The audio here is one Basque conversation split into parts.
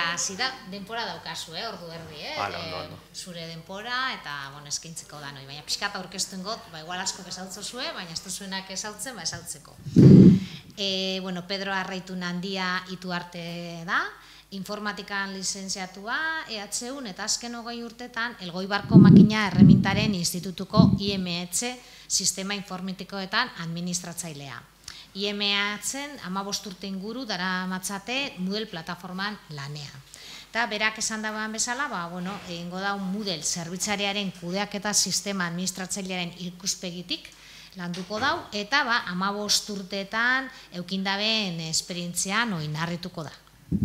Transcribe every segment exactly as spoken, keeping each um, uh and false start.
hasi da, denpora daukazu, ordu erdi, zure denpora, eta eskaintzeko da noi, baina pixkat aurkeztuen got, igual asko esaltzo zue, baina ez duzuenak esaltzen, ba esaltzeko. Pedro Arraitun Handia Ituarte da, informatikan lizentziatua, E H U eta azken hogei urtetan Elgoibarko Makina Erremintaren Institutuko I M H Sistema Informatikoetan administratzailea. I M H-en hamabost urte inguru dara matzate Moodle plataforman lanean. Eta berak esan dagoen bezala, egingo da Moodle zerbitzariaren kudeaketa sistema administratzailearen ikuspegitik landuko dau, eta hamabost urteetan eukindaben esperientzian oinarrituko da.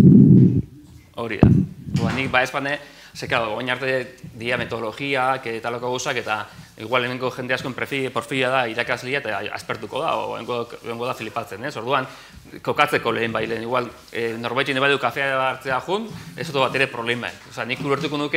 Hori da. Nik ba espane, zeka, oin arte dia metodologiak eta loko gauzak, eta igual hemengo jende askoen porfila da irakaslia eta aspertuko da, o hengo da filipatzen, ez? Orduan, kokatzeko lehen bailen, igual norbaitin ebadu kafea hartzea jun, ez oto bat ere problemaik. Osa, nik ulertuko nuke,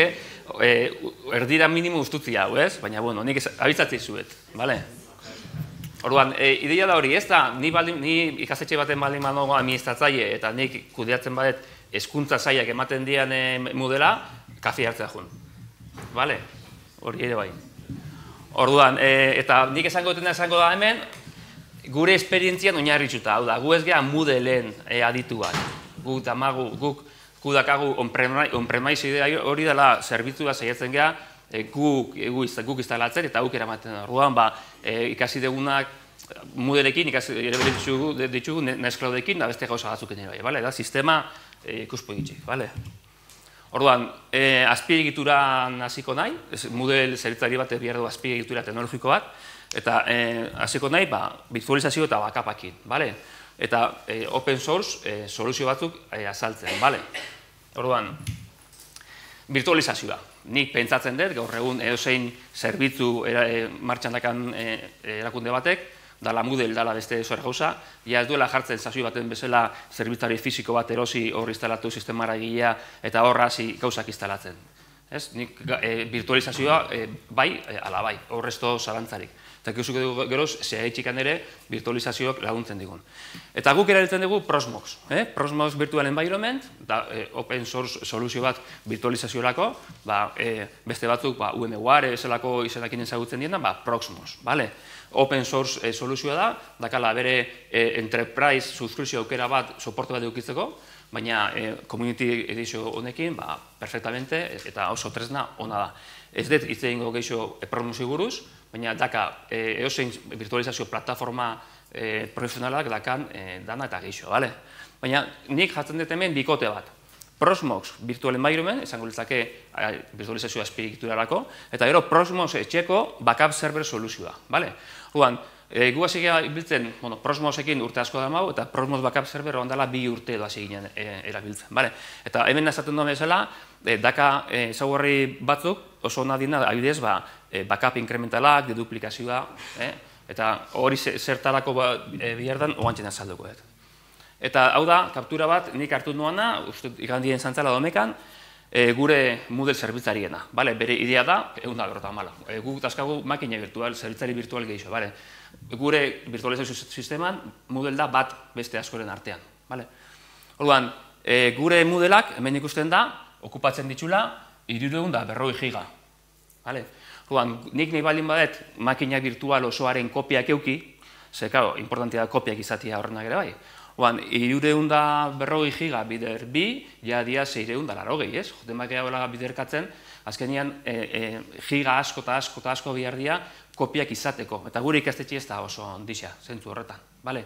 erdira minimo ustutzia hau, ez? Baina, bueno, nik abitzatzi zuet, bale? Orduan, ideia da hori, ez da, ni ikastetxe baten baldin manogo administratzaile eta nik kudeatzen badet hezkuntza sailak ematen dian Moodlea, kafe hartzea jun. Bale? Hori ere bai. Orduan, eta nik esango dutena esango da hemen, gure esperientzian oinarritxuta, hau da, gu ez geha Moodleen aditu bat. Guk damagu, guk kudakagu on-premise idea hori dela zerbitzua saiatzen geha, guk instalatzen eta guk eramaten. Orduan, ikasi degunak Moodleekin, ikasi ditugu Nextcloudekin, da beste gauza batzuk ere bai, da, sistema ikuspegitik, bale? Orduan, azpiegituran hasiko nahi, Moodle zerbitzari bat behar du azpiegitura teknologiko bat, eta hasiko nahi, virtualizazio eta backupakin, bale? Eta open source soluzio batzuk azaltzen, bale? Orduan, virtualizazioa. Nik pentsatzen dut, gaur egun edozein zerbitzu martxan dakan erakunde batek, dala Moodle, dala beste zora gauza, ja ez duela jartzen zazui baten bezala zerbitzari fisiko bat erosi hor instalatu sistemara egilea eta horra hasi gauzak instalatzen. Nik virtualizazioa bai, ala bai, horrezto zalantzarik. Eta ikusuko dugu geroz, zehaitxikan ere virtualizazioak laguntzen digun. Eta guk erabiltzen dugu Proxmox. Proxmox Virtual Environment, open source soluzio bat virtualizaziorako, beste batzuk U M Ware bezalako izenakin ezagutzen diena, Proxmox. Open source soluzioa da, dakala bere enterprise subscription aukera bat, soporte bat edukitzeko, baina community edizio honekin, perfectamente, eta oso tresna ona da. Ez dut hitz egingo gehiago Proxmoxi buruz, baina daka eozein virtualizazio plataforma profesionalak dakan dana eta gehiago, bale? Baina nik jatzen dut hemen bikote bat. Proxmox Virtual Environment, esango litzake virtualizazioa azpiegiturarako, eta gero Proxmox etxeko backup server soluzioa, bale? Orduan, gu hasi geha biltzen, bueno, Proxmoxekin urte asko da mau, eta Proxmox backup server hon dela bi urte edo hasi ginen erabiltzen, bale? Eta hemen esaten duen bezala, daka ezaugarri batzuk, oso ona dina, adibidez, backup inkrementalak, deduplikazioa, eta hori zertarako bihar dan, oantzen azalduko dut. Eta hau da, kaptura bat, nik hartu nuana, uste igandien zantzala domekan, gure Moodle zerbitzariena. Bere idea da, egun da berrota mala. Guk dazkagu makina virtual, zerbitzari virtual gehiago. Gure virtualizazio sisteman, Moodle da bat beste askoren artean. Orduan, gure Moodleak, hemen ikusten da, okupatzen ditxula, hirurehun eta berrogei giga. Orduan, nik nahi baldin badet, makina virtual osoaren kopiak euki, ze, karo, importantia da kopiak izatea horrenak ere bai. Oan, hirurehun eta berrogei giga bider bi, ja dia seiehun eta laurogei, ez? Joten bakea hola biderkatzen, azkenean giga asko eta asko eta asko bihar dia kopiak izateko. Eta gure ikastetxe ez da oso ondixea, zentzu horretan, bale?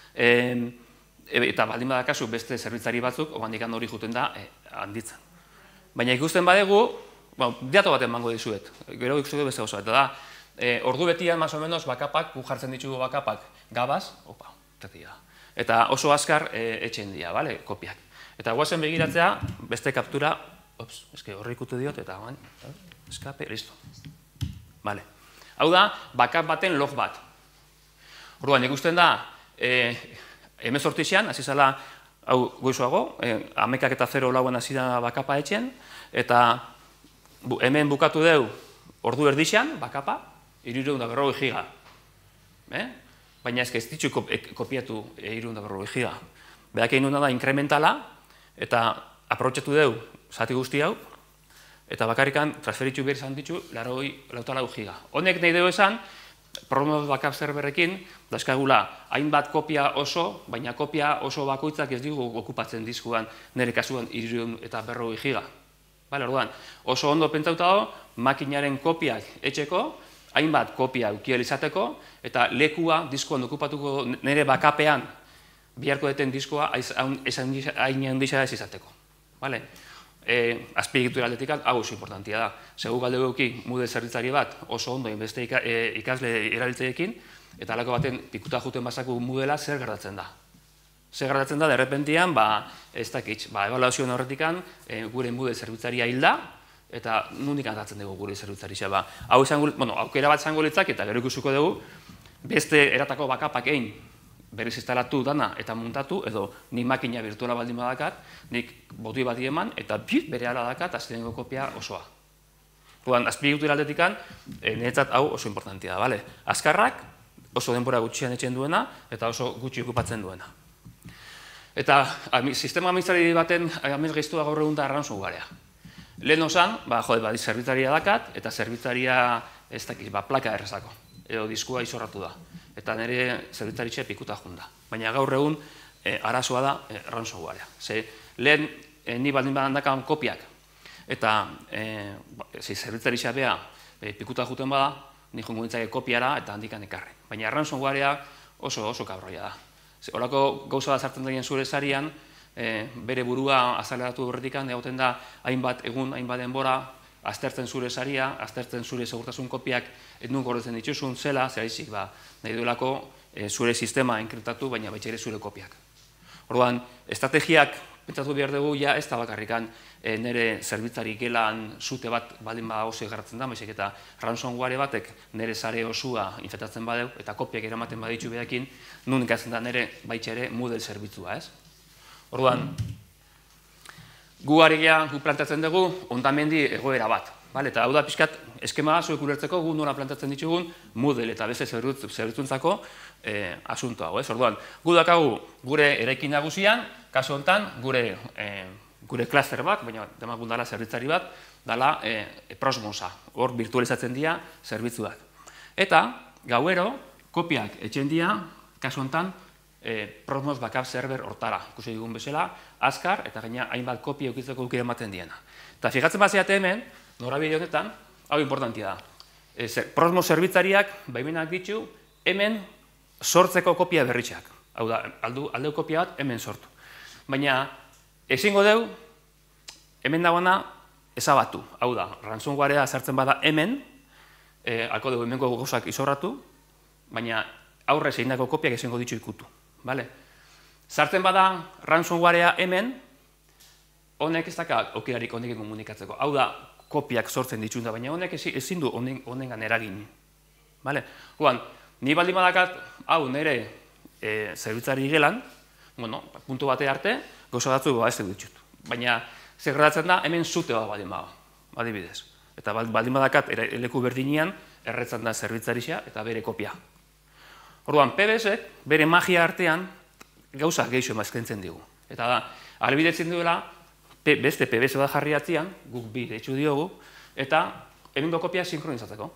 Eta baldin badakazu beste zerbitzari batzuk, oan dikan hori juten da handitzen. Baina ikusten badegu, diato baten mango dizuet, gero ikusten du beste oso, eta da, ordu betian, más o menos, bakapak, gu jartzen ditugu bakapak, gabaz, opa, tetia da. Eta oso azkar etxen dira, kopiak. Eta guazen begiratzea, beste kaptura, ops, eske horri ikutu diot, eta guan, eskape, listo. Hau da, backup baten log bat. Orduan, ikusten da, hemezortzian, hasi zala, hau goizuago, hamekak eta zero lauen hasi da backupa etxen, eta hemen bukatu deu, ordu erdixan, backupa, hirurehun eta berrogei giga. Baina ez ez ditzu kopiatu hirurehun eta berrogei giga. Berak egin da inkrementala, eta aprobetxatu dugu zati guzti hau, eta bakarrikan transferitxu behar izan ditu, larogei lauta lau giga. Honek nahi dugu esan, Prothmos backup serverrekin, dazkagula, hainbat kopia oso, baina kopia oso bakoitzak ez digu okupatzen diskuan, nire kasuan hirurehun eta berrogei giga. Orduan, oso ondo pentsatuta dago, makinaren kopiak etxeko, hainbat kopia ukiel izateko, eta lekua diskoan okupatuko nire backupean biharko deten diskoa hain handisa ez izateko. Azpiegitura aldetikan, hau oso importantia da. Segu galde guki Moodle zerbitzari bat oso ondo beste ikasle erabiltzeekin, eta alako baten pikuta juten bazaku Moodlea zer gertatzen da. Zer gertatzen da, derrepentian, ez dakitz, ebaluazioan horretikan gure Moodle zerbitzaria hilda, eta nondik antatzen dugu gure zerbitzari. Hau aukera bat zango litzak, eta gero ikusuko dugu, beste eratako bakapak egin berriz instalatu dana eta muntatu, edo nik makina virtuala baldin badakat, nik botoi bat eman, eta bit bere ala dakat azkenengo kopia osoa. Orduan, azpiegitura aldetikan, niretzat hau oso importantia da, azkarrak, oso denbora gutxian etxen duena, eta oso gutxi okupatzen duena. Eta sistema administrari baten amez geiztua gaur egun da ransomwarea. Lehen osan, zerbitzaria dakat, eta zerbitzaria ez dakiz, plaka errezako, edo diskua izorratu da. Eta nire zerbitzaritxe pikuta junda. Baina gaur egun arazoa da ransomwarea. Ze lehen ni baldin badandakan kopiak, eta zerbitzaritxea beha pikuta juten bada, ni jongo nintzake kopiara eta handikan ekarri. Baina ransomwarea oso oso kabroia da. Horako gauza da zartzen daien zure sarian, bere burua azaleratu horretikan, egoten da hainbat egun, hainbat denbora, aztertzen zure saria, aztertzen zure segurtasun kopiak etnun gordetzen dituzun zela, zehaizik nahi duelako zure sistema enkriptatu, baina baitxe ere zure kopiak. Orduan, estrategiak pentsatu behar dugu, ja ez da bakarrikan nire zerbitzari gelan zute bat baldin bada oso egarratzen da, baizik eta ransomware batek nire sare osua infektatzen badeu, eta kopiak eramaten baditzu behakin, nun ikatzen da nire baitxe ere Moodle zerbitzua, ez? Orduan, gu aregia gu plantatzen dugu ondamendi egoera bat. Eta hau da pixkat, eskema zuek ulertzeko gu nola plantatzen ditugun Moodle eta beste zerbitzuntzako asunto hau. Orduan, gu dakagu gure eraikin nagusian, kasu honetan gure klaster bat, baina demagun dala zerbitzari bat, dala Prothmosa, hor virtualizatzen dira zerbitzuak. Eta, gauero, kopiak etxen dira, kasu honetan, Prothmos backup server hortara, ikusi digun bezala, azkar, eta gaina hainbat kopia eukitzeko aukera ematen diena. Eta fijatzen baziate hemen, norabide honetan, hau importantia da. Prothmos zerbitzariak, baimenak ditu, hemen sortzeko kopia berritxak. Hau da, aldeu kopia bat, hemen sortu. Baina, ezingo deu, hemen dagoena ezabatu. Hau da, ransomwarea sartzen bada hemen, alko dugu hemenko gauzak izorratu, baina aurrez egindako kopiak ezingo ditu ikutu. Sartzen bada ransomwarea hemen, honek ez daka aukerarik honekin komunikatzeko. Hau da, kopiak sortzen dituzun da, baina honek ezin du honengan eragin. Oan, ni baldin badakat, hau nire zerbitzari gelan, puntu bate arte, gauza batzu ez ditut. Baina, zer gertatzen da, hemen zute bat baldin bada, adibidez. Eta baldin badakat, leku berdinean, erretzen da zerbitzarixea eta bere kopia. Orduan, P B S-ek bere magia artean gauza geixo emazkentzen digu. Eta da, albidetzen duela, beste P B S bat jarri atzian, guk bi deitzu diogu, eta hemengo kopia sinkronizatzeko.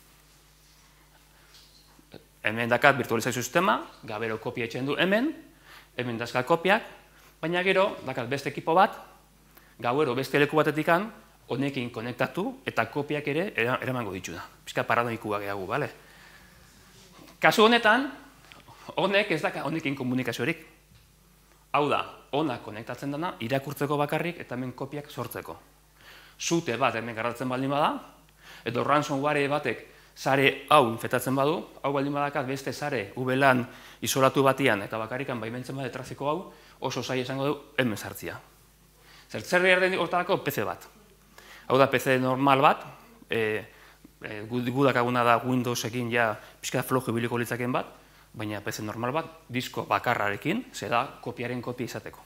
Hemen dakat virtualizazio sistema, gabero kopia etxen du hemen, hemen dazkat kopiak, baina gero, dakat beste ekipo bat, gauero beste leku batetikan, honekin konektatu, eta kopiak ere eramango ditu da. Pizka paranoikua gehiago, bale? Kasu honetan, honek ez daka honekin komunikaziorik. Hau da, honak konektatzen dena, irakurtzeko bakarrik eta hemen kopiak sortzeko. Zute bat hemen garratzen baldin bada, edo ransomware batek sare hau infektatzen badu, hau baldin badakat beste sare U B LAN isolatu batian eta bakarrikan baimentzen bade trafiko hau, oso zaila esango du hemen sartzia. Zer behar den hortarako P C bat. Hau da P C normal bat, gudakaguna da Windowsekin ja pixka flojo ibiliko litzaken bat, baina P C normal bat, disko bakarrarekin, ze da kopiaren kopia izateko.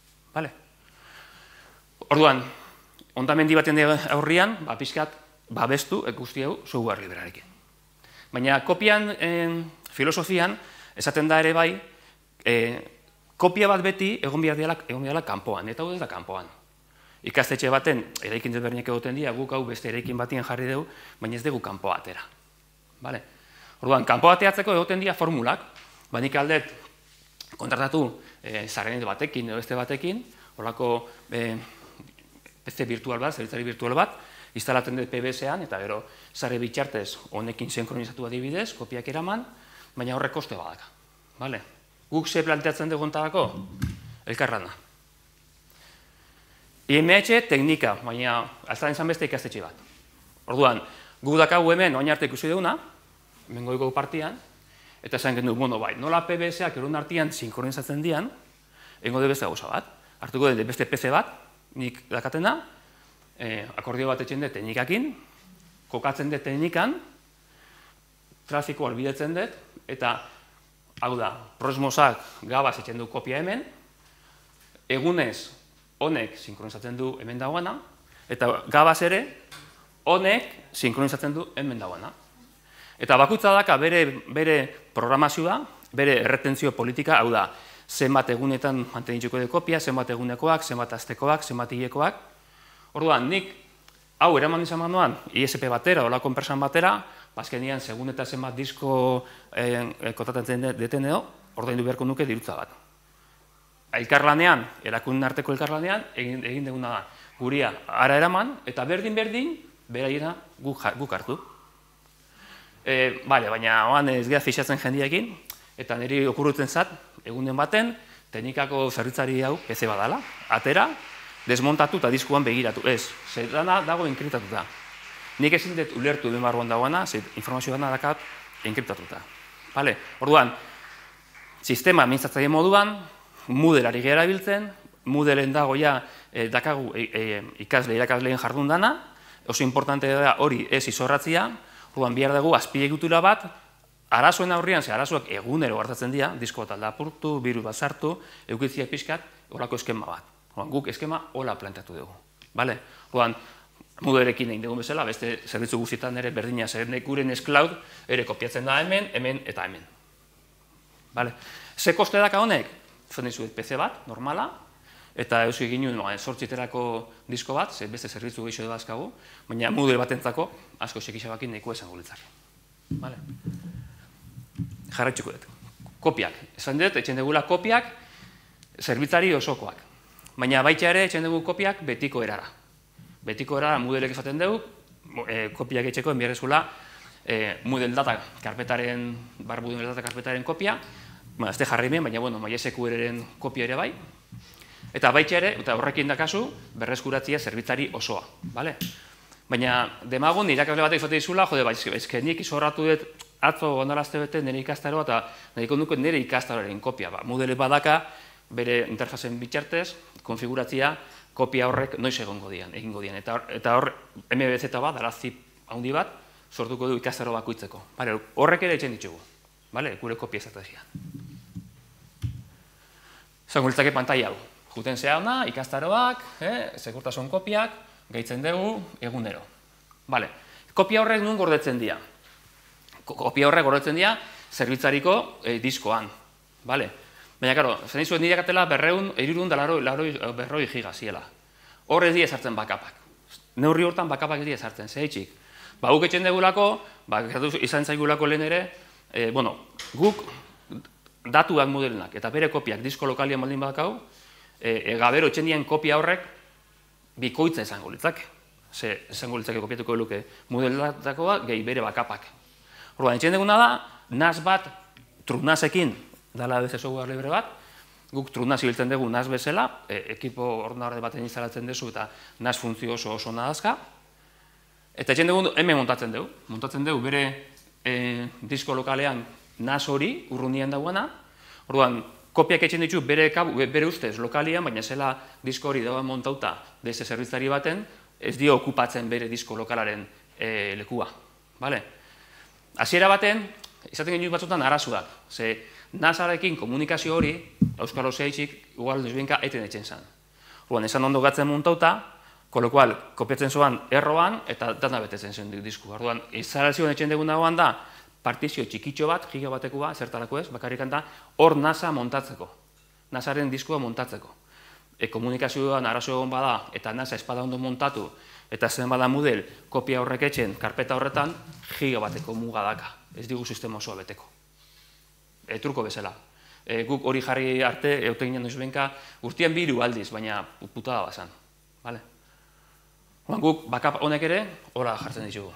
Orduan, ondamendi baten aurrian, pixkat babestu guzti hau software librearekin. Baina kopian filosofian, esaten da ere bai, kopia bat beti egon behar dela kanpoan, eta hau ez da kanpoan. ikastetxe baten eraikin desberdinak egoten dira, guk hau beste eraikin batien jarri dugu, baina ez dugu kanpo atera. Orduan, kanpo ateatzeko egoten dira formulak, ba nik aldet kontratatu zarenet batekin edo beste batekin, horako P C virtual bat, zerbitzari virtual bat, instalatzen dut P B S-an, eta gero zare bitxartez honekin sinkronizatu adibidez, kopiak eraman, baina horrek koste badaka. Guk ze planteatzen dugu ontarako? Elkarrana. I M H teknika, baina altzaren zan beste ikastetxe bat. Orduan, guk dakagu hemen, oin arte ikusi duguna, hemen goiko partian, eta esan gendu, bueno, bai, nola P B S-ak erun artian sinkronizatzen dian, egingo de beste gauza bat. Hartuko dut beste P C bat, nik dakatena, akordio bat etxen dut teknikakin, kokatzen dut teknikan, trafiko albidetzen dut, eta hau da, Prosmosak gabaz etxen du kopia hemen, egunez honek sinkronizatzen du hemen dagoena, eta gabaz ere honek sinkronizatzen du hemen dagoena. Eta bakutza daka bere programazioa, bere erretentzio politika, hau da, zenbat egunetan mantenitzuko de kopia, zenbat egunekoak, zenbat aztekoak, zenbat hilekoak. Orduan, nik hau eraman izan manuan, I S P batera, hola konpersan batera, bazkenian segun eta zenbat disko kotatzen deten edo, ordaindu beharko nuke dirutza bat. Elkarlanean, erakundeen arteko elkarlanean, egin deguna da, guria ara eraman, eta berdin-berdin, beraiena guk hartu. Bale, baina oan ez gara fixatzen jendiekin, eta niri okurrutzen zat, egunen baten, teknikako zerbitzari hau P C badala, atera, desmontatu eta diskuan begiratu. Ez, zerrana dago enkriptatuta. Nik ezin dut ulertu den barruan dagoena, informazio gana dakat enkriptatuta. Orduan, sistema administratzaile moduan, Moodle ari gara biltzen, Moodleen dago ja dakagu ikasle, irakasleen jardun dana, oso importante da hori ez izorratzia, orduan bihar dugu azpiegitura bat, arazoen aurrian, ze arazoak egunero hartatzen dira, disko bat aldapurtu, birus bat sartu, eukitzia pixkat, horako eskema bat. Guk eskema hola planteatu dugu. Orduan, Moodleekin egin dugu bezala, beste zerbitzu guztietan ere berdina zer guren S-Cloud ere kopiatzen da hemen, hemen eta hemen. Ze koste daka honek? Zonen zuet P C bat, normala, eta eusko egin nuen sortziterako disko bat, beste zerbitzu gehiago edo azkagu, baina Moodle batentzako asko sekixabakin nahiko esango litzak. Jarraitxuko dut. Kopiak. Esan dut, etxen dugula kopiak zerbitzari osokoak. Baina baita ere, etxen dugu kopiak betiko erara. Betiko erara Moodleek esaten dugu, kopiak etxeko enbiarrezula Moodle data karpetaren, bar Moodle data karpetaren kopia, ez de jarri ben, baina MySQL-eren kopia ere bai, eta baita ere, eta horrekin dakazu, berreskuratzia zerbitzari osoa. Baina demagun, irakasle batek izate dizula, jode, ezke nik izorratu dut atzo ondarazte bete nire ikastaroa, eta nire konduko nire ikastaroaren kopia. Moodle badaka, bere interfazen bitxartez, konfiguratzia, kopia horrek noiz egongo dian, egingo dian. Eta hor, M B Z bat, arazi handi bat, sortuko du ikastaro bakoitzeko. Horrek ere etxen ditugu, gure kopia estrategia. Zango litzake pantaila hau. Juten zea hona, ikastaroak, sekurtasun kopiak, gehitzen dugu, egunero. Kopia horrek nun gordetzen dira? Kopia horrek gordetzen dira zerbitzariko diskoan. Baina, karo, zen izuen nire katela berreun, erirun da berroi giga ziela. Hor ez dira esartzen bakapak. Neurri hortan bakapak ez dira esartzen, zehitxik. Ba, guk etxen degulako, izan zaigulako lehen ere, bueno, guk datuak Moodlenak eta bere kopiak disko lokalian baldin badakau, gabero etxen dien kopia horrek bikoitza izango litzake. Ze izango litzake kopiatuko luke Moodle-dakoa gehi bere bakapak. Orduan, etxen deguna da, N A S bat trunasekin dala beste software libre bat, guk trunaz ibiltzen dugu N A S bezala, ekipo ordenadore baten instalatzen duzu eta N A S funtzio oso oso nadazka, eta etxen dugu hemen montatzen dugu, montatzen dugu bere disko lokalean N A S hori urrundian dagoena, orduan, kopiak etxen ditu bere ustez lokalian, baina zela disko hori dagoen montauta dese zerbitzari baten, ez dio okupatzen bere disko lokalaren lekua. Hasiera baten, izaten genuen batzutan arazoak, ze N A S-arekin komunikazio hori, Euskalo zehitxik, igual desbienka eten etxen zan. Orduan, esan ondo gatzen montauta, kolokual, kopiatzen zoan erroan eta dana betetzen zen diskua. Orduan, instalazioan etxen dugun dagoan da, partizio txikitxo bat, giga batekoa, zertarako ez, bakarrik da, hor N A S-a montatzeko. N A S-aren diskua montatzeko. komunikazioan arazo egon bada, eta nasa espada ondo montatu, eta zen bada model, kopia horrek etxen, karpeta horretan, giga bateko muga daka. Ez digu sistema osoa beteko. Truko bezala. Guk hori jarri arte, euten ginen duzu benka, urtean biru aldiz, baina putada bazan. Guk backup honek ere, hola jartzen ditugu.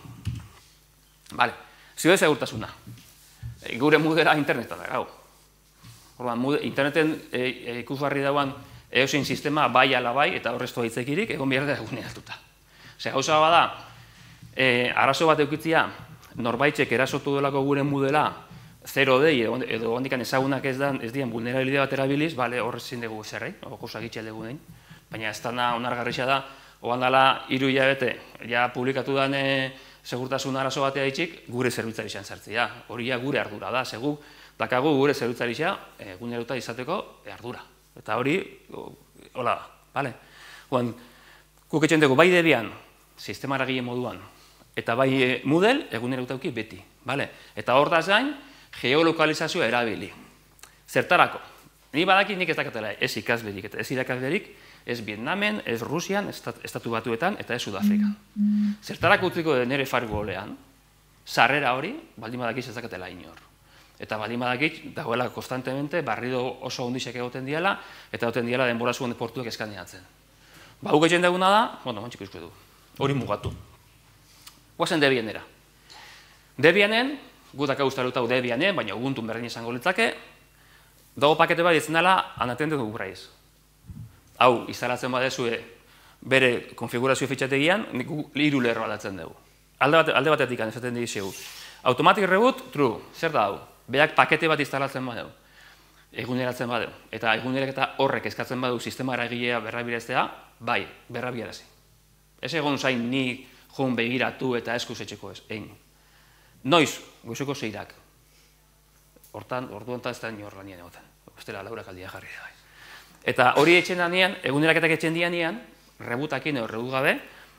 Zio segurtasuna. Gure modela internetan da, gau. Interneten ikusgarri dauan eosein sistema bai ala bai, eta horreztu haitzekirik, egon behar da egunean hartuta. Zer, gauza bada, arazo bat eukitzia, norbaitxek erasotu delako gure modela, zero dei, edo handikan ezagunak ez dien vulnerabilidade bat erabiliz, horrezin dugu zerrei, gauza gitxel dugu dein. Baina ez dana onargarrixa da, oan dala hiru hilabete, ja publikatu den segurtasun arazo batea ditxik, gure zerbitzari izan zartzia. Hori gure ardura da, segu, dakagu gure zerbitzari izan eguneruta izateko ardura. Eta hori, hola da, bale? Oan, guk etxen dugu, bai Debian, sistema eragile moduan, eta bai Moodle, eguneruta uki beti, bale? Eta hor da zain, geolokalizazioa erabili. Zertarako? Ni badaki nik ez dakatela ez ikasberik eta ez irakasberik, ez Vietnamen, ez Rusian, estatu batuetan, eta ez Sudafrikan. Zertarako utziko nire firewallean, sarrera hori, baldin badakiz ez dakatela inor. Eta baldin badakiz, dagoela konstantemente, barrido oso ondixek egoten diala, eta egoten diala denbora zuen portuek eskaneatzen. Ba, guk egin duguna da, bueno, mantxik izko du, hori mugatu. Guazen Debianera. Debianen, gutak agustarutau Debianen, baina Ubuntun berdin izango litzake, dago pakete bat ditzen dela, anaten dugu Braiz. Hau, instalatzen badezue bere konfigurazio fitxategian, hiru lerro aldatzen dugu. Alde batetik esaten digizegu. Automatic reboot, true. Zer da hau? Beak pakete bat instalatzen badeu. Eguneratzen badeu. Eta eguneraketa horrek eskatzen badeu sistema eragilea berrabireztea, bai, berrabirazi. Ez egon zain ni joan begiratu eta eskuz etxeko ez, egin. Noiz, goizuko zeirak. Hortan, ordu ontan ez da nio horrenien egoten. Bestela, laura kaldia jarri da. Eta hori etxen danean, eguneraketak etxen dianean, rebutakin edo rebu gabe,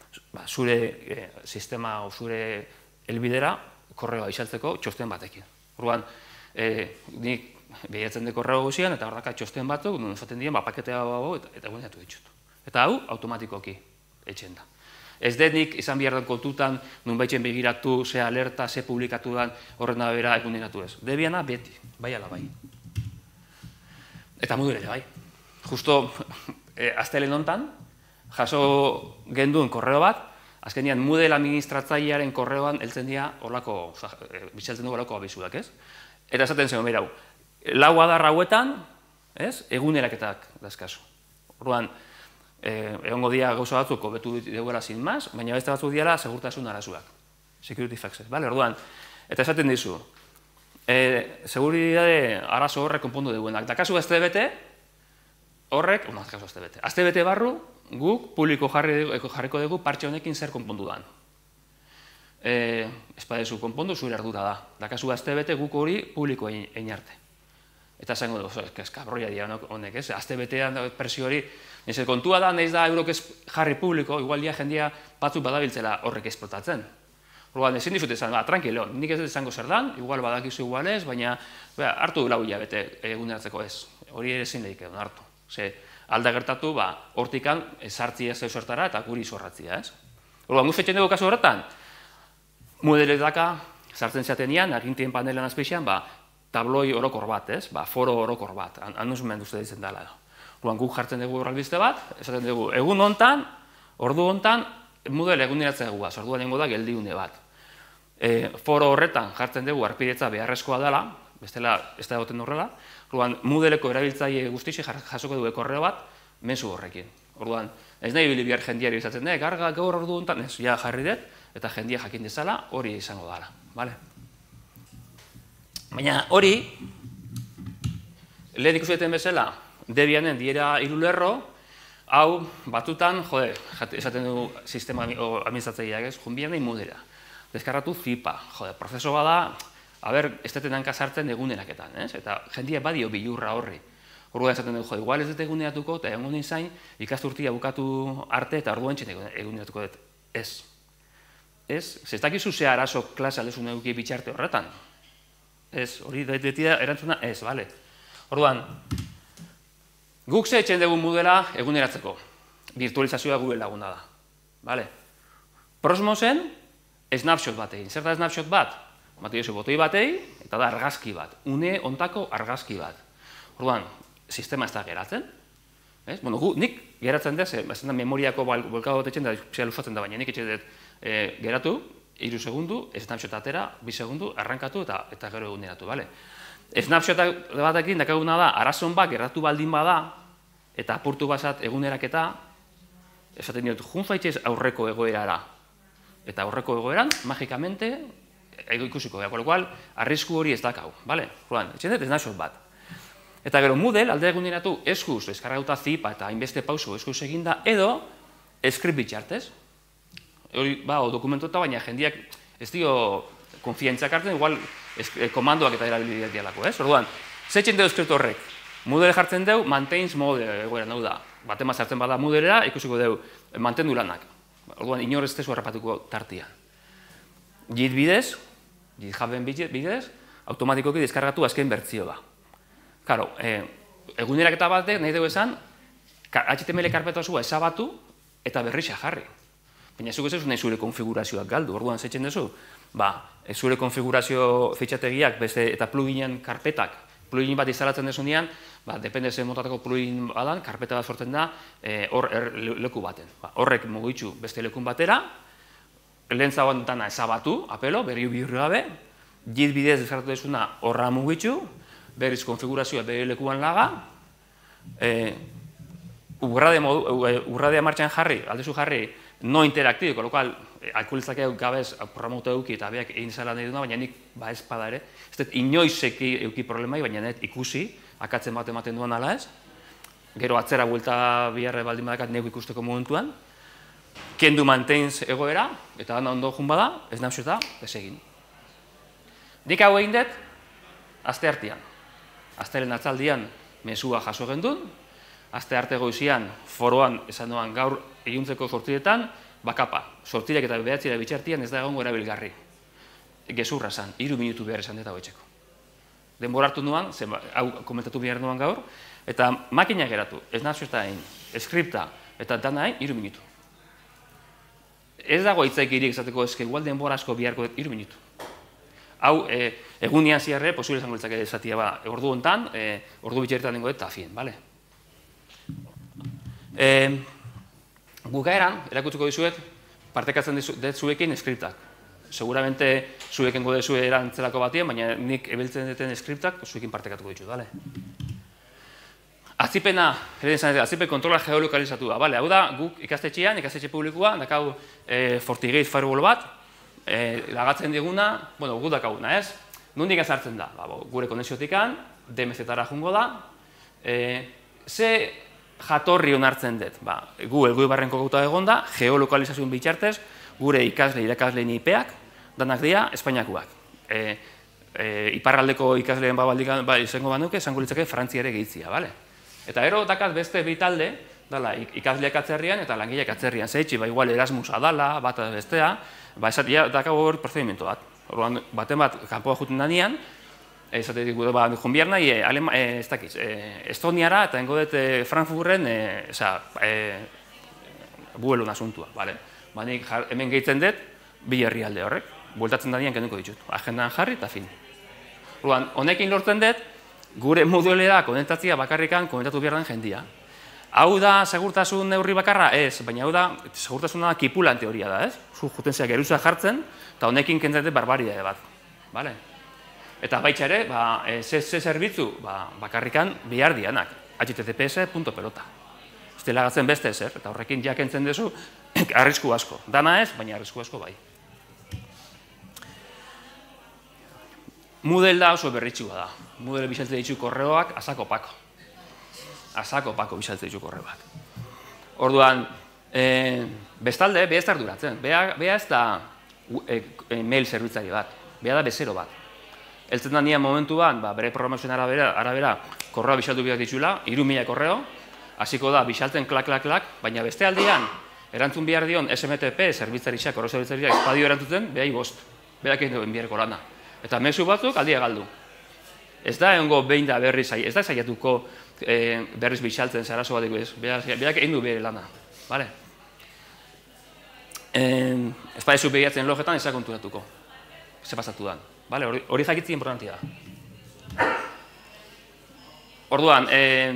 zure sistema o zure helbidera korreoa isaltzeko txosten batekin. Orduan, nik behiatzen de korreo guzian, eta hor daka txosten batzuk, nun esaten dien, paketea bago, eta eguneratu ditut. Eta hau, automatikoki etxen da. Ez dut nik izan behar den kontutan, nun baitxen begiratu, ze alerta, ze publikatu den, horren da bera eguneratu ez. Debiana beti, bai ala bai. Eta Moodle ere bai. Justo, aztelen hontan, jaso genduen korreo bat, azkenean Moodle administratzailearen korreoan heltzen dira horlako, bitxaltzen dugu horlako abizuak, ez? Eta esaten zen, berau, lau adar hauetan, ez, eguneraketak dazkazu. Orduan, egongo dira gauza batzuk hobetu dugula sin más, baina beste batzuk dira segurtasun arazuak. Security fixes, bale? Orduan, eta esaten dizu, seguridade arazo horrek konpondu duguenak. Da kasu azte bete, horrek, unaz kasu azte bete, azte bete barru, guk publiko jarriko dugu partxe honekin zer konpondu dan. Espadezu konpondu zure ardura da. Da kasu azte bete guk hori publiko egin arte. Eta zango dugu, eskabroia dira honek, ez? Azte betean presio hori, nire kontua da, nahiz da eurok jarri publiko, igual dia jendia batzuk badabiltzela horrek esplotatzen. Orduan, ezin dizut esan, tranquilo, nik ez izango zer dan, igual badakizu igual ez, baina hartu lau hilabete eguneratzeko ez. Hori ere ezin lehik edo hartu. Alda gertatu, hortikan sartzia zeu zertara eta guri zorratzia, ez? Orduan, guztetzen dugu kasu horretan, Moodle daka, sartzen zatenean, agintien panelan azpeixean, tabloi orokor bat, ez? Foro orokor bat, handuz menduzte ditzen dela. Orduan, guk jartzen dugu horralbizte bat, esaten dugu, egun hontan, ordu hontan, Moodle eguneratzea dugu, orduan nengo da geldiune bat. Foro horretan jartzen dugu arpiretza beharrezkoa dela, bestela ez da egoten horrela, orduan Moodleko erabiltzaile guztixe jasoko dugu korreo bat, mezu horrekin. Orduan, ez nahi bili bihar jendiari izaten, garga gaur ordu hontan, ez, ja jarri dut, eta jendia jakin dezala, hori izango dela, bale? Baina hori, lehen ikuseten bezala, Debianen diera hiru lerro, hau batutan, jode, esaten du sistema administratzaileak ez, junbian nahi Moodlea. Deskarratu zipa, jode, prozeso bada, haber, ez deten hanka sartzen eguneraketan, ez? Eta jendia badio bilurra horri. Orduan esaten dugu, jode, igual ez dut eguneratuko, eta egon zain, ikasturtia bukatu arte, eta orduan txen eguneratuko dut. Ez. Ez? Ez dakizu ze arazo klase alezun eduki bitxarte horretan. Ez, hori beti da erantzuna, ez, bale. Orduan, Guk ze etxen dugun modela eguneratzeko. Virtualizazioa gure laguna da. Vale? Prosmosen, snapshot bat egin. Zer da snapshot bat? Batu jozu botoi batei, eta da argazki bat. Une ontako argazki bat. Orduan, sistema ez da geratzen. Bueno, gu, nik geratzen dut, ez da memoriako bolkado bat etxen da, zera luzatzen da, baina nik etxe dut geratu, hiru segundu, snapshot atera, bi segundu, arrankatu eta gero eguneratu, bale? Snapshot batekin dakaguna da, arazon bat geratu baldin bada, eta apurtu bazat eguneraketa, esaten diot, jun zaitxez aurreko egoerara. Eta aurreko egoeran, magikamente, ikusiko, con lo cual, arrisku hori ez dakau, bale? Ruan, etxen dut, snapshot bat. Eta gero Moodle, alde eguneratu, eskuz, eskargauta zipa eta hainbeste pauso eskuz eginda, edo, script bitxartez. Hori, ba, dokumentuta, baina jendiak ez dio konfientzak hartzen, igual, komandoak eta erabiliak dialako, ez? Orduan, zetxen dugu skript horrek, Moodle jartzen dugu, maintains mode, egoera, nahu da, batema sartzen bada Moodlera, ikusiko dugu, mantendu lanak. Orduan, inor ez tezu harrapatuko tartia. Git bidez, GitHuben bidez, automatikoki deskargatu azken bertzioa. Karo, egunerak eta batek nahi dugu esan, H T M L karpeta zua ezabatu eta berrixa jarri. Baina zuk ez ez nahi zure konfigurazioak galdu, orduan zeitzen duzu, ba, zure konfigurazio fitxategiak beste eta pluginen karpetak, plugin bat instalatzen desunean, ba, depende zen motatako plugin badan, karpeta bat sortzen da hor leku baten. Horrek mugitzu beste lekun batera, lehen zagoan dana ezabatu, apelo, berri bihurri gabe, Git bidez deskartu desuna horra mugitzu, berriz konfigurazioa bere lekuan laga, urradea martxan jarri, aldezu jarri, no interaktibo, con lo cual, alkoholizak gabez programauta eduki eta beak egin zela nahi duna, baina nik ba ez pada ere, ez dut inoiz euki problemai, baina net ikusi, akatzen bat ematen duan ala ez, gero atzera buelta biharre baldin badakat neuk ikusteko momentuan, kendu maintains egoera, eta gana ondo jun bada, ez nauzeta, ez egin. Nik hau egin dut, aste artean. Aztelen atzaldian mesua jaso gendun, aste arte goizian foroan esan duan gaur iluntzeko sortiretan, bakapa, sortirek eta behatzira bitxartian ez da egongo erabilgarri. Gezurra zan, hiru minutu behar esan deta hoitzeko. Denbora hartu nuan, hau komentatu behar nuan gaur, eta makina geratu, ez nazio eta egin, skripta eta dana egin, hiru minutu. Ez dago hitzaik irik esateko ezke, igual denbora asko biharko hiru minutu. Hau, egunean ziarre, posible izango litzake esatia ba, ordu hontan, ordu bitxerretan dengo eta fien, bale? Bukaeran, erakutuko dizuet, partekatzen dut zuekin skriptak. Seguramente zuekin gode zue erantzelako batien, baina nik ebiltzen duten skriptak zuekin partekatuko ditut, bale? Azipena, azipen kontrola geolokalizatu da, bale? Hau da, guk ikastetxean, ikastetxe publikoa, dakau FortiGate firewall bat, lagatzen diguna, bueno, gu dakaguna, ez? Nondik ezartzen da? Gure konexiotikan, D M Z-ara jungo da, ze jatorri onartzen dut? Gu elgoi barrenko gauta egon da, geolokalizazioen bitxartez, gure ikasle, irakasleen I P-ak, danak dira, Espainiakoak. Iparraldeko ikasleen izango banuke, esango litzake Frantziare gehitzia, bale? Eta ero dakaz beste bitalde, dala, ikasleak atzerrian eta langileak atzerrian. Zeitzi, ba, igual Erasmus adala, bat bestea, ba, esatia, dakago hor prozedimento bat. Orduan, baten bat, kanpoa juten danean, esatetik, ba, jonbiar nahi, ez dakiz, Estoniara eta engo dut Frankfurten, eza, buelun asuntua, bale. Ba, nik hemen gehitzen dut, bi herrialde horrek, bueltatzen danean kenduko ditut. Agendan jarri eta fin. Orduan, honekin lortzen dut, gure modulera konektatzia bakarrikan konektatu behar den jendia. Hau da segurtasun neurri bakarra? Ez, baina hau da segurtasuna kipulan teoria da, ez? Zu juten zeak geruza jartzen, eta honekin kentzete barbaridade bat. Bale? Eta baitxa ere, ze zerbitzu bakarrikan behar dianak. H T T P S punto pelota. Ez delagatzen beste ezer, eta horrekin jakentzen duzu, arrisku asko. Dana ez, baina arrisku asko bai. Moodle da oso berritxua da. Moodle bisaltze ditu korreoak asako pako. Asako pako bisaltze ditu korreoak. Orduan, bestalde, beha ez da arduratzen. Beha ez da mail zerbitzari bat. Beha da bezero bat. Eltzen da nian momentuan, bere programazioen arabera, korreoa bisaltu behar ditula, hiru mila korreo, hasiko da bisalten klak, klak, klak, baina beste aldean, erantzun behar dion S M T P zerbitzaritxak, korreo zerbitzaritxak, espadio erantzuten, behai bost. Berak egin duen biharko lana. Eta mezu batzuk aldia galdu. Ez da egongo behin da berri zai, ez da zaiatuko berriz bixaltzen zarazo bat ez, berak egin du bere lana, bale? Ez badezu begiatzen logetan ez da konturatuko, ze pasatu dan, bale? Hori jakitzi importantia da. Orduan,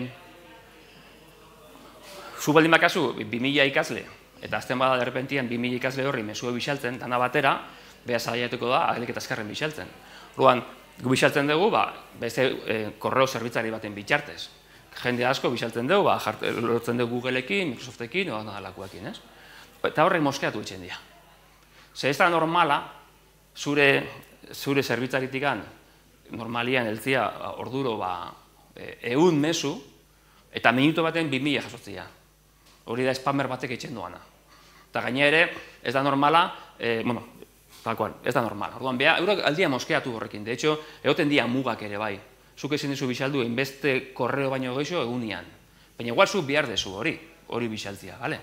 zu baldin bakazu, bi mila ikasle, eta azten bada derrepentian bi mila ikasle horri mesue bixaltzen, dana batera, beha zaiatuko da, agalik eta azkarren bixaltzen. Orduan, gu bixaltzen dugu, beste korreo zerbitzari baten bitxartez. Jende asko bixaltzen dugu, lortzen dugu Googleekin, Microsoftekin, o nahalakoekin, ez? Eta horrek moskeatu itzen dira. Ze ez da normala, zure zerbitzaritikan, normalian eltzia orduro ehun mezu, eta minuto baten bi mila jasotzia. Hori da spammer batek eitzen doana. Eta gaina ere, ez da normala, bueno, tal cual, ez da normala. Orduan, beha, eurak aldia moskeatu horrekin. De hecho, egoten dia mugak ere bai. Zuk ezin dizu bixaldu, enbeste korreo baino goixo egunian. Baina igual zu bihar dezu hori, hori bixaltzia, bale?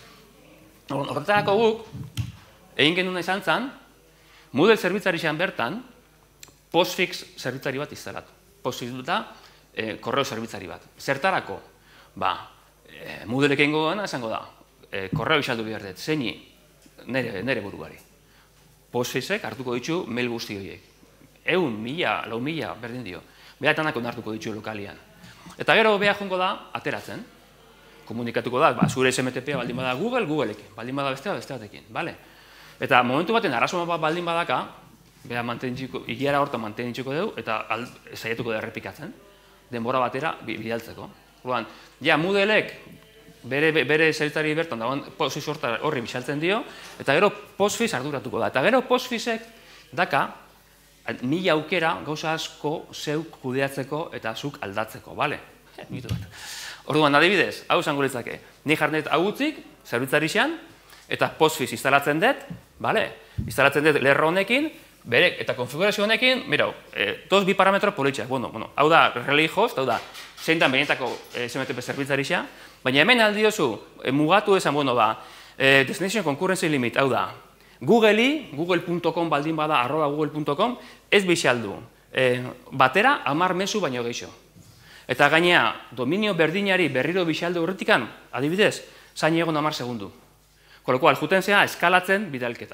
Horretarako guk, egin genuna izan zan, Moodle zerbitzari xean bertan, postfix zerbitzari bat instalatu. Postfix duta, korreo zerbitzari bat. Zertarako? Ba, Moodleek egingo dena esango da, korreo bixaldu behar dut, zeini, nere buruari. Postfixek hartuko ditu mail guzti horiek. Eun, mila, lau mila, berdin dio. Beha etanak onartuko ditu lokalian. Eta gero beha jongo da, ateratzen. Komunikatuko da, zure S M T P-a baldin bada Google, Googleekin. Baldin bada bestea, beste batekin, bale? Eta momentu baten arazo bat baldin badaka, beha igiara horta mantenitxuko dugu, eta saiatuko da errepikatzen. Denbora batera bidaltzeko. Orduan, ja, Moodleek bere zerbitzari bertan dagoen postfix horri bixaltzen dio, eta gero postfix arduratuko da. Eta gero postfixek daka, mila aukera gauza asko zeuk kudeatzeko eta zuk aldatzeko, bale? Mitu bat. Orduan, adibidez, hau zango litzake, ni jarnet hau gutzik, zerbitzari xean, eta postfix instalatzen dut, bale? Instalatzen dut lerro honekin, bere, eta konfigurazio honekin, mirau, toz bi parametro politxak, bueno, hau da relay host, hau da, zein da benetako S M T P zerbitzari xean, baina hemen aldiozu, mugatu esan, bueno, ba, Destination Concurrency Limit, hau da, Google-i, google punto com baldin bada, arroba google punto com, ez bixaldu, batera, amar mezu baino geixo. Eta gainea, dominio berdinari berriro bixaldu horretikan, adibidez, zain egon amar segundu. Kolokoal, juten zea, eskalatzen bidalketa.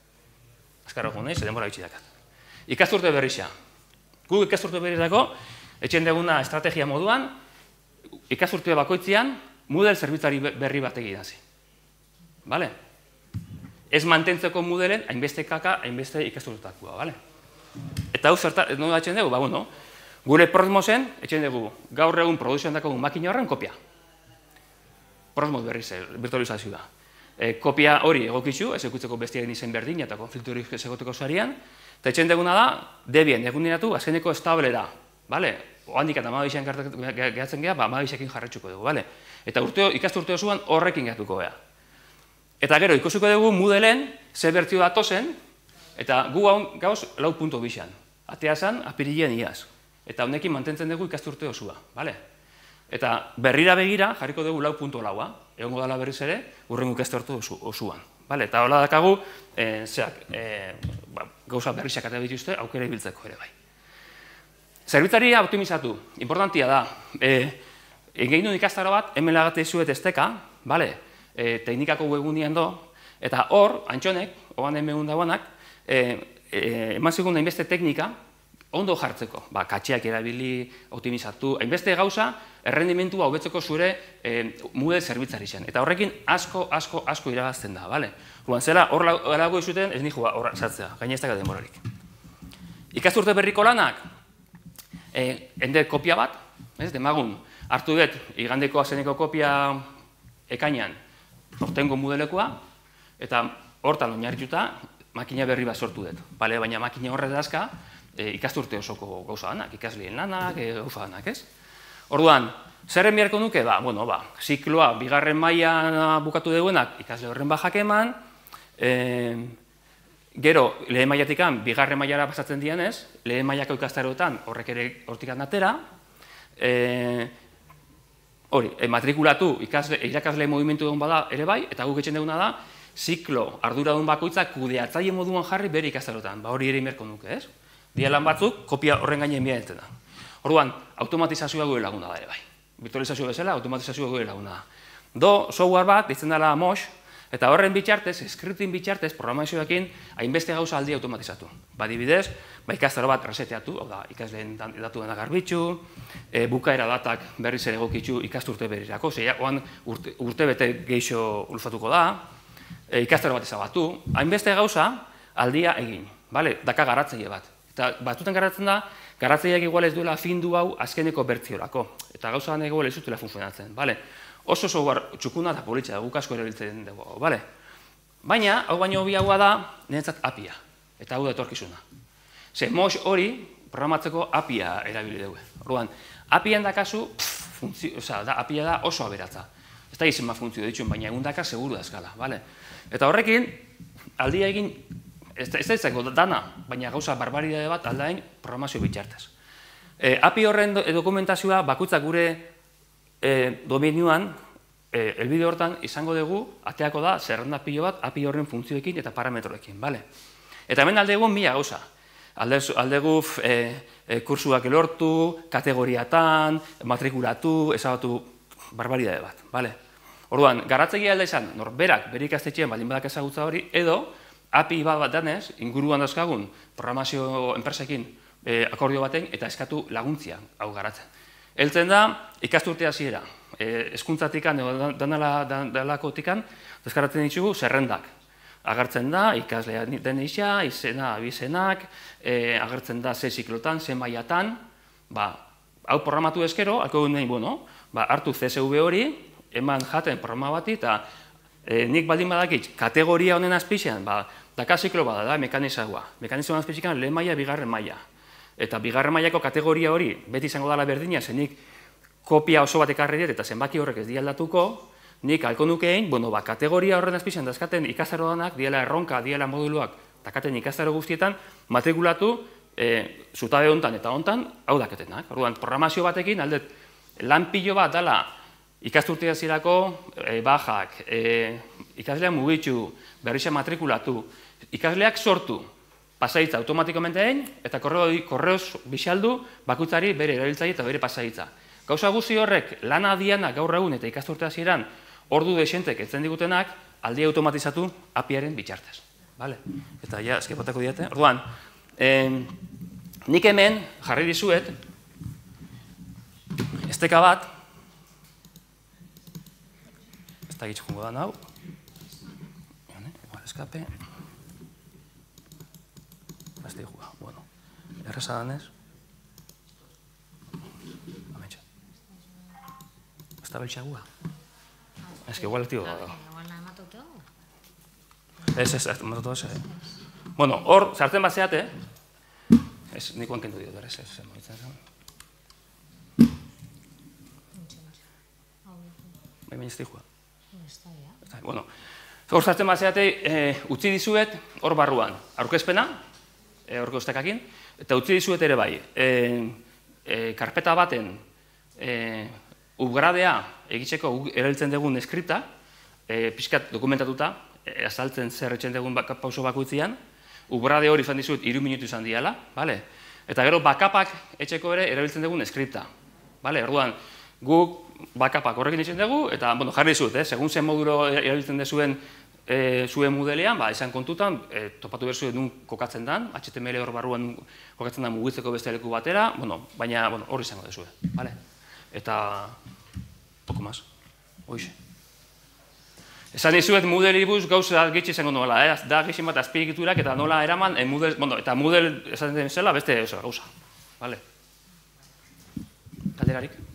Azkarro egun, ez, denbora bitxi dakat. Ikasturte berrixa. Gu ikasturte berrizako, etxen deguna estrategia moduan, ikasturte bakoitzian, Moodle zerbitzari berri bat egin hazi. Bale? Ez mantentzeko Moodleen, hainbeste kaka, hainbeste ikasturtetakua, bale? Eta hau zerta, non da etxen dugu, ba, bueno, gure Prosmosen, etxen dugu, gaur egun produzioan dakogun makina horren kopia. Prosmos berriz, virtualizazioa. Kopia hori egokitzu, ez ekutzeko bestiaren izen berdin eta konfliktu hori egoteko zarian, eta etxen duguna da, Debian eguneratu azkeneko establera, bale? Oandik eta amabixean gehatzen geha, amabixekin jarretxuko dugu, bale? Eta ikastu urte osoan horrekin gehatuko geha. Eta gero, ikusuko dugu Moodleen ze bertio datozen, eta gu gauz lau punto bixan. Atea zan, apirilean iaz. Eta honekin mantentzen dugu ikastu urte osua, bale? Eta berrira begira jarriko dugu lau punto laua, egongo dala berriz ere, urrengo ikastu urte osuan. Eta hola dakagu, gauza berrizak eta bituzte, aukera ibiltzeko ere bai. Zerbitzaria optimizatu, importantia da. Egin duen ikastaro bat, hemen lagate zuet esteka, teknikako webgunean do, eta hor, antxonek, oan hemen dagoenak, eman zigun hainbeste teknika, ondo jartzeko. Katxeak erabili, optimizatu, hainbeste gauza, errendimentua hobetzeko zure Moodle zerbitzari zen. Eta horrekin asko, asko, asko irabazten da, bale? Ruan zela, hor lago izuten, ez nijua horra sartzea, gaina ez dago denborarik. Ikasturte berriko lanak, ende kopia bat, ez, demagun, hartu dut, igandeko azeneko kopia ekainan, hortengo Moodlekoa, eta hortan oinarrituta, makina berri bat sortu dut. Bale, baina makina horret dazka, ikasturte osoko gauza danak, ikasleen lanak, gauza danak, ez? Orduan, zerren biharko nuke? Ba, bueno, ba, zikloa, bigarren maila bukatu duguenak, ikasle horren bajak eman, gero, lehen mailatikan, bigarren mailara pasatzen dianez, lehen mailako ikastaroetan horrek ere hortikan atera, hori, matrikulatu, irakasle movimentu egon bada ere bai, eta guk etxen duguna da, ziklo, arduradun bakoitzak kudeatzaile moduan jarri bere ikastaroetan, ba hori ere imerko nuke, ez? Dialan batzuk, kopia horren gainen bianetzen da. Orduan, automatizazioa gure laguna da ere bai. virtualizazio bezala, automatizazio gure laguna. Do, software bat, ditzen dela Mosh, eta horren bitxartez, scripting bitxartez, programazioekin, hainbeste gauza aldi automatizatu. Badibidez, ba ikastaro bat reseteatu, hau da, ikasleen datu dena garbitzu, bukaera datak berriz ere egokitzu ikasturte berirako, zeia, oan urte bete geixo ulfatuko da, ikastaro bat ezabatu, hainbeste gauza aldia egin, daka garatzaile bat. Eta batuten garatzen da, garatzaileak igual ez duela findu hau azkeneko bertziorako, eta gauza gane igual ez dutela funtzionatzen, oso software txukuna eta politxa, guk asko erabiltzen dugu, bale? Baina, hau baino hobiagoa da, niretzat A P I-a, eta hau da etorkizuna. Ze, Mosh hori, programatzeko A P I-a erabili dugu. Orduan, A P I-en dakazu, A P I-a da oso aberatza. Ez da izan ma funtzio dituen, baina egun daka seguru da eskala, bale? Eta horrekin, aldia egin, ez da izango dana, baina gauza barbaridade bat aldain programazio bitxartez. A P I horren dokumentazioa bakutzak gure domenioan, elbide hortan izango dugu, ateako da, zerrenda pilo bat, A P I horren funtzioekin eta parametroekin, bale? Eta hemen aldegu mila gauza. Aldegu kursuak elortu, kategoriatan, matrikulatu, ezabatu barbaridade bat, bale? Orduan, garatzegia alda izan, norberak, bere ikastetxean baldin badak ezagutza hori, edo A P I bat bat danez, inguruan dauzkagun programazio enpresekin akordio baten, eta eskatu laguntzia hau garatzen. Eltzen da, ikasturte hasiera, hezkuntzatikan, dalakotikan, deskaratzen ditugu zerrendak. Agertzen da, ikaslea den isa, izena, abizenak, agertzen da ze ziklotan, ze mailatan, hau programatu eskero, alko nahi, bueno, hartu C S V hori, eman jaten programa bati, eta nik baldin badakit, kategoria honen azpixean, daka ziklo bada da, mekanizagua. Mekanizagua azpixean lehen maila, bigarren maila. Eta bigarren mailako kategoria hori, beti izango dela berdina, zenik kopia oso bat ekarri dit, eta zenbaki horrek ez dialdatuko, nik alko nukein, bueno, ba, kategoria horren azpixean dazkaten ikastaro danak, diela erronka, diela moduluak, dakaten ikastaro guztietan, matrikulatu, zutabe hontan eta hontan, hau daketenak. Orduan, programazio batekin, aldet, lan pilo bat dala, ikasturtea zirako, bajak, ikasleak mugitzu, berrixa matrikulatu, ikasleak sortu, pasaitza automatikamente egin, eta korreoz bixaldu bakutzari bere erabiltzaile eta bere pasaitza. Gauza guzti horrek, lana dianak gaur egun eta ikasturtea ziren, ordu desentek etzen digutenak, aldi automatizatu A P I-aren bitxartez. Eta ja, eskepotako diate. Orduan, nik hemen jarri dizuet, esteka bat, ez da gitzukungo da nau, eskape, bueno, erreza danez, ametxa. Ez da beltxagua? Ez que igual ez digo da. Ez, ez, ez, matotu ez. Bueno, hor, sartzen bat zeate, ez, nikoan kendu dio, berez, ez, moitzen zen. Bai, baina ez digua. Bueno, hor sartzen bat zeate, utzi dizuet, hor barruan, aurkezpena, horko ustekakin, eta utzi dizuet ere bai, karpeta baten upgradea egitzeko erabiltzen dugun skripta, pixkat dokumentatuta, azaltzen zer etxen dugun pauso bakoitzian, upgrade hori izan dizut hiru minutu izan diala, eta gero backupak etxeko ere erabiltzen dugun skripta. Orduan, guk backupak horrekin ditzen dugu, eta jarri dizut, segun zen modulo erabiltzen dezuen zuen modelean, izan kontutan, topatu behar zuen nun kokatzen den, H T M L hor barruan kokatzen den mugitzeko beste leku batera, baina hor izango dezue. Eta, poko maz, hoize. Esan dizuet Moodle ibuz gauza gitxe izango nola, da gixen bat azpiegiturak eta nola eraman, eta Moodle esaten zela beste gauza. Kalderarik?